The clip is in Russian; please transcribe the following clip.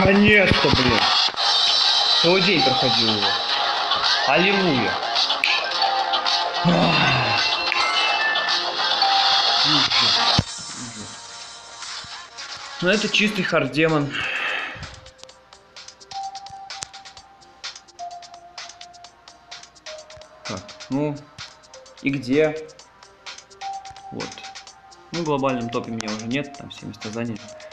Наконец-то, блин. Целый день проходил его. Аллилуйя. Ну это чистый хард-демон. Так, ну и где? Вот. Ну, в глобальном топе меня уже нет, там все места заняты.